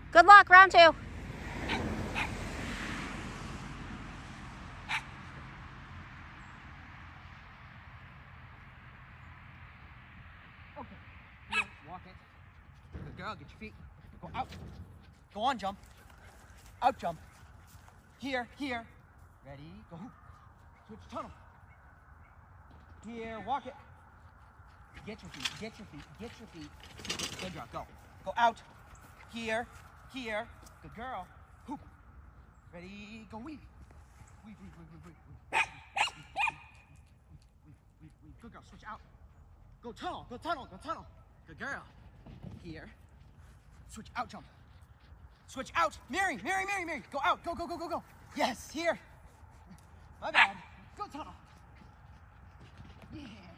Good luck, round 2. Okay, here, walk it. Good girl, get your feet. Go out. Go on, jump. Out, jump. Here, here. Ready, go. Switch tunnel. Here, walk it. Get your feet, get your feet, get your feet. Good girl, go. Go out. Here, here. Good girl. Hoop. Ready, go weave. Weave, weave, weave, weave, weave. Weave. Good girl, switch out. Go tunnel, go tunnel, go tunnel. Good girl. Here. Switch out, jump. Switch out. Miri, Miri, Miri, Miri. Go out, go, go, go, go, go. Yes, here. My bad. Go tunnel. Yeah.